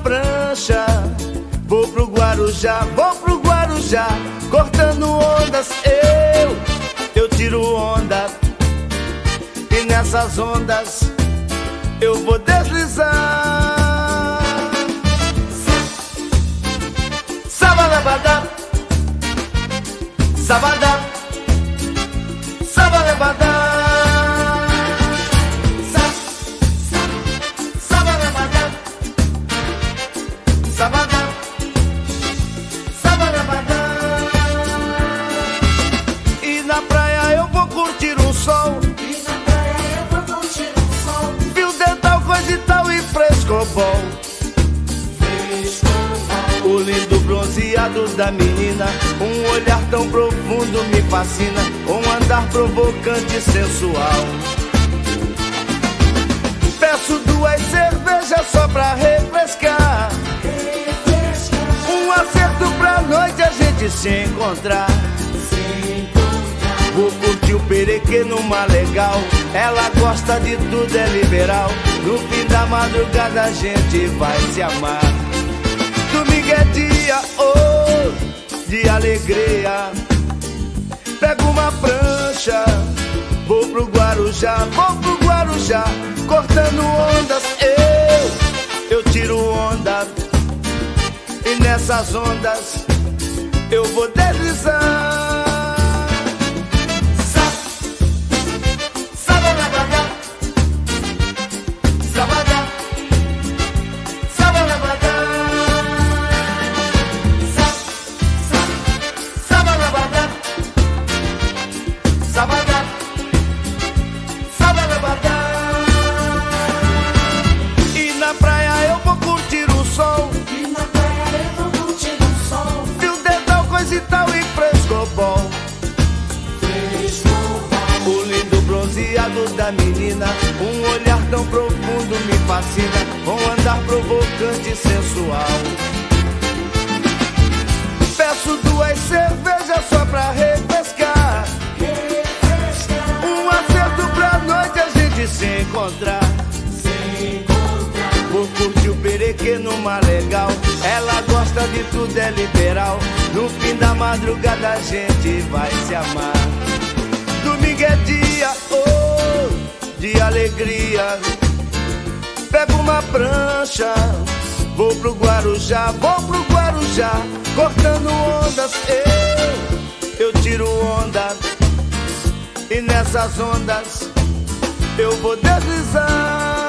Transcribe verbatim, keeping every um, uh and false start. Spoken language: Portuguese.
prancha, vou pro Guarujá, vou pro Guarujá, cortando ondas, eu, eu tiro onda. E nessas ondas eu vou deslizar. Sabalabadá, sabadá, sabalabadá. Sabadá, sabalabadá. E na praia eu vou curtir um sol. E na praia eu vou curtir um sol. Fio dental, coisa e tal e frescobol. Frescobol. O lindo bronzeado da menina, um olhar tão profundo me fascina, um andar provocante e sensual. Peço duas cervejas só pra refrescar, um acerto pra noite a gente se encontrar. Vou curtir o perequê numa legal, ela gosta de tudo, é liberal. No fim da madrugada a gente vai se amar. Domingo é dia, oh, de alegria. Pego uma prancha, vou pro Guarujá, vou pro Guarujá, cortando ondas, eu, eu tiro onda. E nessas ondas eu vou deslizar. Sa, sabalabadá, sabadá, sabalabadá. Sa, sa, sabalabadá, sabadá, sabalabadá. E na praia eu vou curtir o sol. E tal e frescobol. Frescobol. O lindo bronzeado da menina, um olhar tão profundo me fascina, um andar provocante e sensual. Peço duas cervejas só pra refrescar, Refrescar. um acerto pra noite a gente se encontrar. Se encontrar. Vou curtir o perequê numa legal, ela gosta de tudo, é liberal. No fim da madrugada a gente vai se amar. Domingo é dia, oh, de alegria. Pego uma prancha, vou pro Guarujá, vou pro Guarujá, cortando ondas, eu, eu tiro onda. E nessas ondas eu vou deslizar.